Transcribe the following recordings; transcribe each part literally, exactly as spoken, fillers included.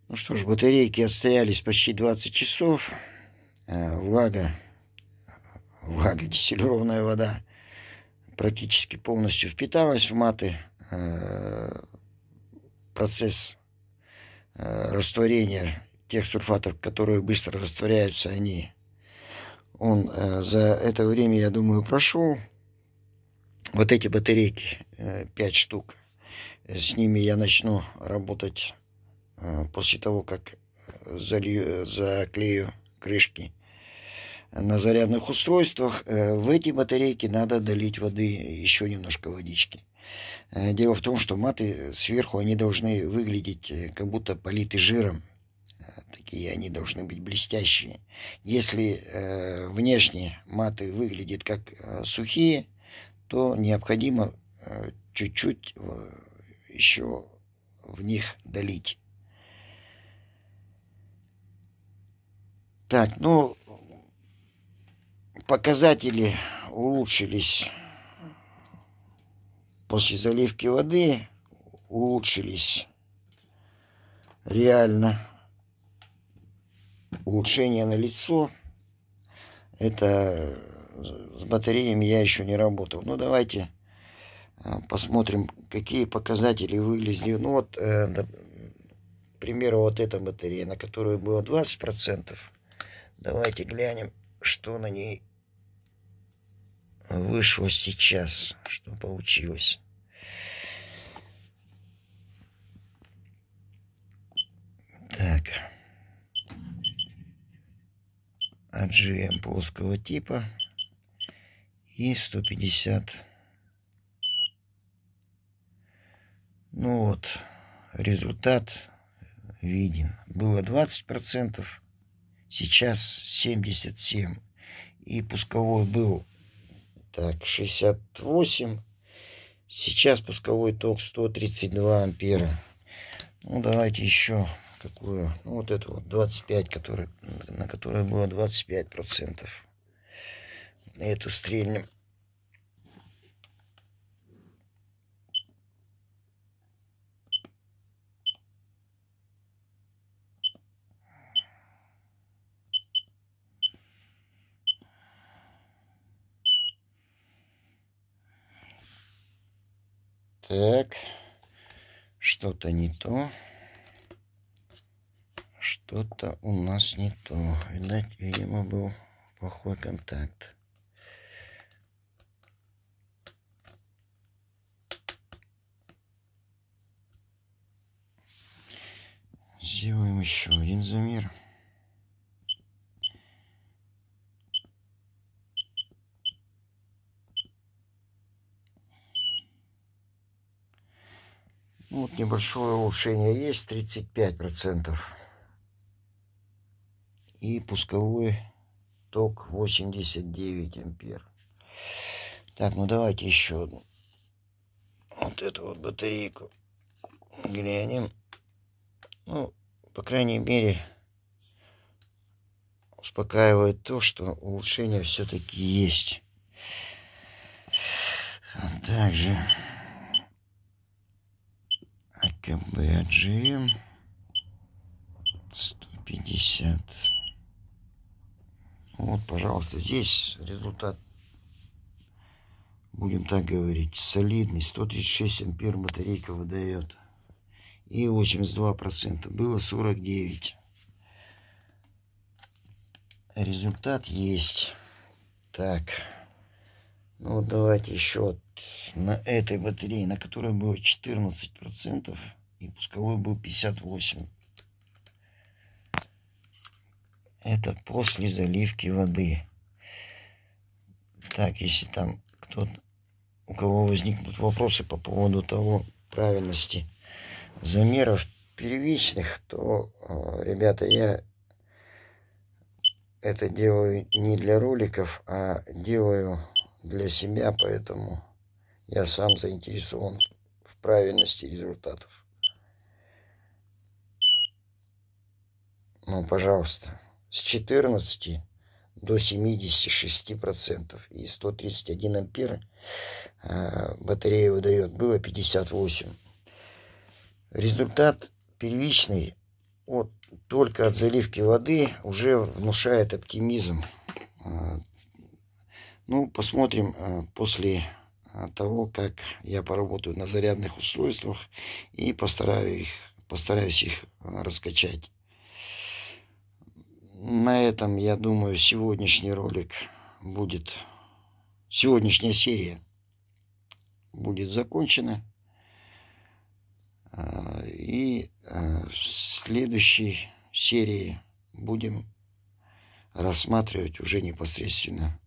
Ну что ж, батарейки отстоялись почти двадцать часов. Э, влага, влага, дистиллированная вода практически полностью впиталась в маты. Э, процесс э, растворения тех сурфатов, которые быстро растворяются, они, он э, за это время, я думаю, прошел. Вот эти батарейки, э, пять штук, с ними я начну работать э, после того, как залью, заклею крышки на зарядных устройствах. В эти батарейки надо долить воды, еще немножко водички. Дело в том, что маты сверху, они должны выглядеть как будто политы жиром. Такие они должны быть блестящие. Если э, внешне маты выглядят как э, сухие, то необходимо э, чуть-чуть э, еще в них долить. Так, ну, показатели улучшились после заливки воды, улучшились реально. Улучшение налицо. Это с батареями я еще не работал. Ну, давайте посмотрим, какие показатели вылезли. Ну, вот, э, к примеру, вот эта батарея, на которую было двадцать процентов. Давайте глянем, что на ней вышло сейчас, что получилось. Так. а джи эм плоского типа и сто пятьдесят. Ну вот, результат виден. Было двадцать процентов, сейчас семьдесят семь процентов. И пусковой был так шестьдесят восемь. Сейчас пусковой ток сто тридцать два ампера. Ну, давайте еще какую. Ну, вот эту вот двадцать пять, который, на которой было двадцать пять процентов. Эту стрельнем. Так, что-то не то. Что-то у нас не то. Видать, видимо, был плохой контакт. Сделаем еще один замер. Вот небольшое улучшение есть, тридцать пять процентов. И пусковой ток восемьдесят девять ампер. Так, ну давайте еще одну. Вот эту вот батарейку глянем. Ну, по крайней мере, успокаивает то, что улучшение все-таки есть. Также а ка бэ а джи эм сто пятьдесят. Вот, пожалуйста, здесь результат, будем так говорить, солидный. сто тридцать шесть ампер батарейка выдает. И восемьдесят два процента. Было сорок девять. Результат есть. Так. Ну вот давайте еще вот на этой батарее, на которой было четырнадцать процентов. И пусковой был пятьдесят восемь процентов. Это после заливки воды. Так, если там кто-то, у кого возникнут вопросы по поводу того, правильности замеров первичных, то, ребята, я это делаю не для роликов, а делаю для себя, поэтому я сам заинтересован в правильности результатов. Ну, пожалуйста, с четырнадцати до семидесяти шести процентов и сто тридцать один ампер батарея выдает. Было пятьдесят восемь. Результат первичный вот только от заливки воды уже внушает оптимизм. Ну, посмотрим после того, как я поработаю на зарядных устройствах и постараюсь их, постараюсь их раскачать. На этом, я думаю, сегодняшний ролик будет, сегодняшняя серия будет закончена. И в следующей серии будем рассматривать уже непосредственно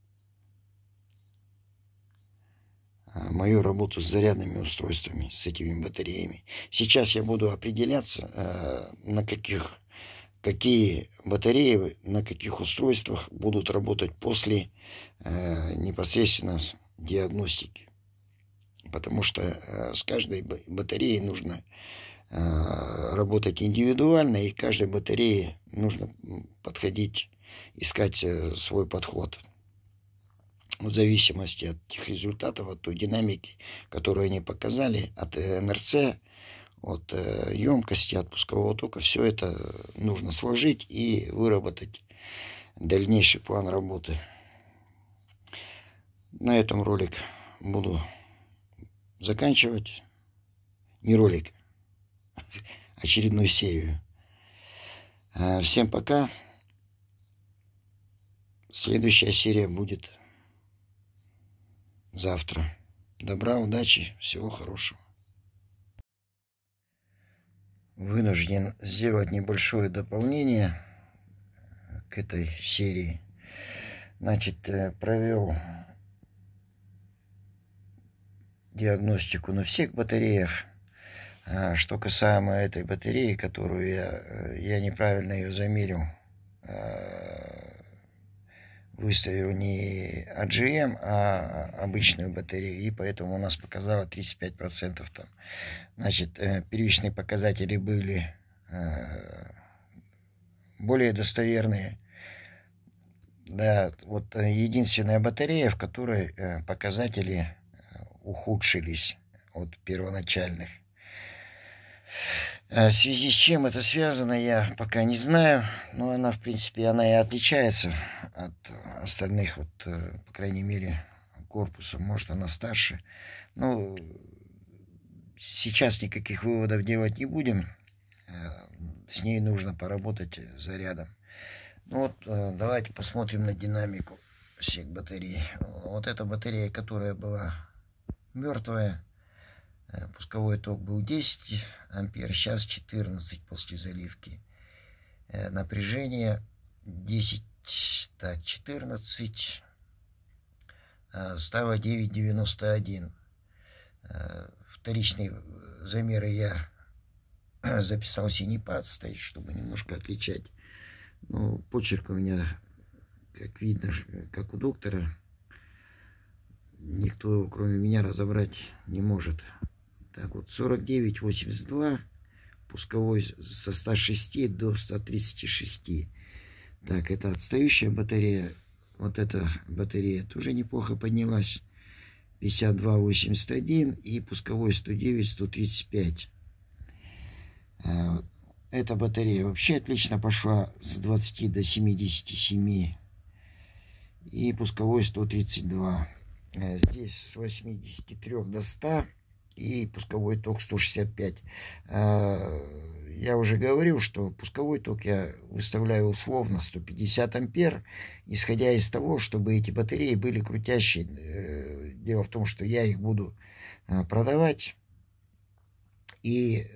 мою работу с зарядными устройствами, с этими батареями. Сейчас я буду определяться, на каких, какие батареи, на каких устройствах будут работать после непосредственно диагностики. Потому что с каждой батареей нужно работать индивидуально, и каждой батарее нужно подходить, искать свой подход. В зависимости от тех результатов, от той динамики, которую они показали, от эн эр цэ, от емкости, от пускового тока, все это нужно сложить и выработать дальнейший план работы. На этом ролик буду заканчивать. Не ролик, очередную серию. Всем пока. Следующая серия будет завтра. Добра, удачи, всего хорошего. Вынужден сделать небольшое дополнение к этой серии. Значит, провел диагностику на всех батареях. Что касаемо этой батареи, которую я, я неправильно ее замерил, выставил не эй джи эм, а обычную батарею, и поэтому у нас показало тридцать пять процентов там. Значит, первичные показатели были более достоверные. Да, вот единственная батарея, в которой показатели ухудшились от первоначальных. В связи с чем это связано, я пока не знаю, но она, в принципе, она и отличается от остальных, вот, по крайней мере, корпуса. Может, она старше. Ну, сейчас никаких выводов делать не будем. С ней нужно поработать зарядом. Ну вот, давайте посмотрим на динамику всех батарей. Вот эта батарея, которая была мертвая, пусковой ток был десять ампер, сейчас четырнадцать после заливки. Напряжение десять, так, четырнадцать, стало девять девяносто один. Вторичные замеры я записал синепад стоит, чтобы немножко отличать. Ну, почерк у меня, как видно, как у доктора. Никто его, кроме меня, разобрать не может. Так вот, сорок девять восемьдесят два, пусковой со ста шести до ста тридцати шести. Так, это отстающая батарея. Вот эта батарея тоже неплохо поднялась. пятьдесят два восемьдесят один и пусковой сто девять сто тридцать пять. Эта батарея вообще отлично пошла с двадцати до семидесяти семи. И пусковой сто тридцать два. Здесь с восьмидесяти трёх до ста. И пусковой ток сто шестьдесят пять. Я уже говорил, что пусковой ток я выставляю условно сто пятьдесят ампер, исходя из того, чтобы эти батареи были крутящие. Дело в том, что я их буду продавать, и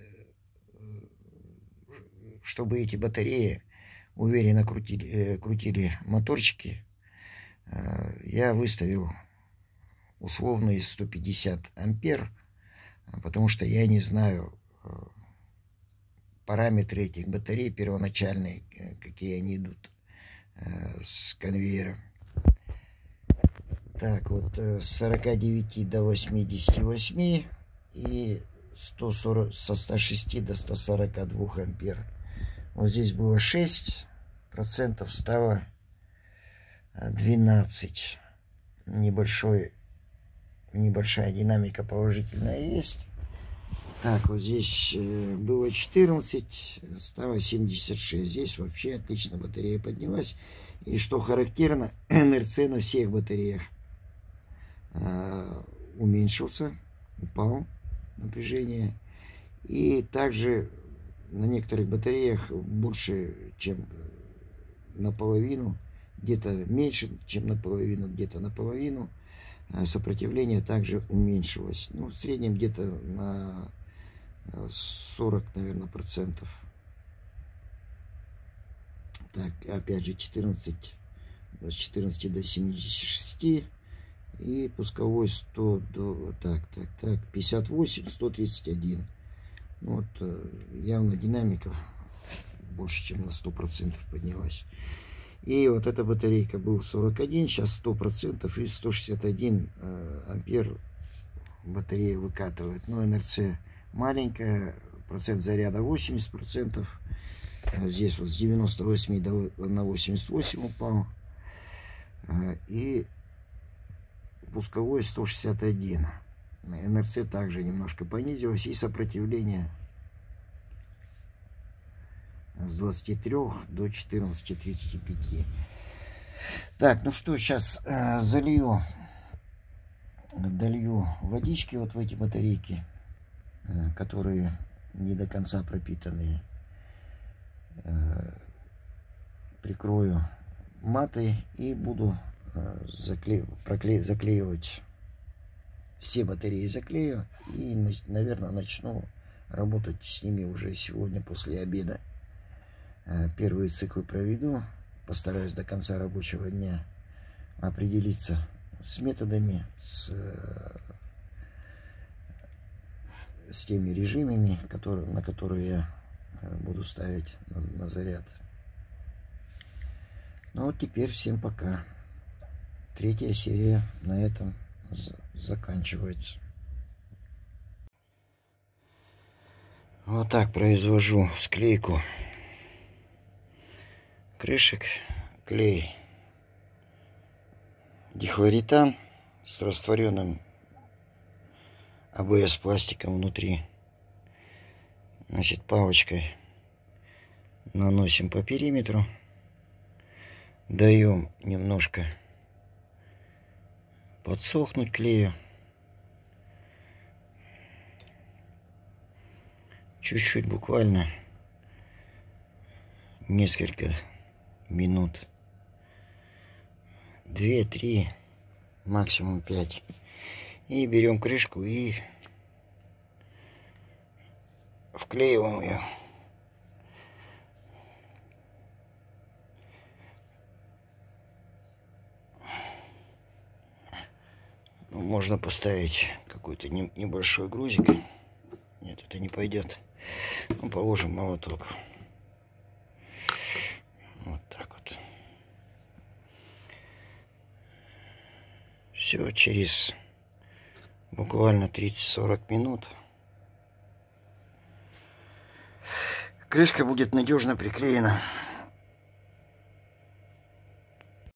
чтобы эти батареи уверенно крутили, крутили моторчики, я выставил условные сто пятьдесят ампер, потому что я не знаю параметры этих батарей первоначальные, какие они идут с конвейера. Так, вот с сорока девяти до восьмидесяти восьми и сто сорок, со ста шести до ста сорока двух ампер. Вот здесь было шесть процентов, стало двенадцать. Небольшой, небольшая динамика положительная есть. Так, вот здесь было четырнадцать, стало семьдесят шесть. Здесь вообще отлично батарея поднялась. И что характерно, эн эр цэ на всех батареях уменьшился, упал напряжение. И также на некоторых батареях больше, чем наполовину, где-то меньше, чем наполовину, где-то наполовину, сопротивление также уменьшилось. Ну, в среднем где-то на сорок, наверное, процентов. Так, опять же, четырнадцать, с четырнадцати до семидесяти шести. И пусковой сто до, так, так, так, пятьдесят восемь, сто тридцать один. Вот, явно динамика больше, чем на сто процентов поднялась. И вот эта батарейка был сорок один, сейчас сто процентов, и сто шестьдесят один ампер батарея выкатывает. Но эн эр цэ маленькая, процент заряда восемьдесят процентов. Здесь вот с девяноста восьми до, на восемьдесят восемь упал. И пусковой сто шестьдесят один. эн эр цэ также немножко понизилось. И сопротивление с двадцати трёх до четырнадцати тридцати пяти. Так, ну что, сейчас э, залью, долью водички вот в эти батарейки, э, которые не до конца пропитанные. Э, прикрою матой и буду э, закле... прокле... заклеивать все батареи, заклею и, наверное, начну работать с ними уже сегодня после обеда. Первые циклы проведу, постараюсь до конца рабочего дня определиться с методами, с, с теми режимами, которые, на которые я буду ставить на, на заряд. Ну вот теперь всем пока. Третья серия на этом заканчивается. Вот так произвожу склейку крышек. Клей дихлоретан с растворенным а бэ эс пластиком внутри. Значит, палочкой наносим по периметру, даем немножко подсохнуть клею, чуть-чуть, буквально несколько минут, две-три, максимум пять, и берем крышку и вклеиваем ее. Можно поставить какой-то небольшой грузик. Нет, это не пойдет. Ну, положим молоток. Вот так вот. Все, через буквально тридцать-сорок минут крышка будет надежно приклеена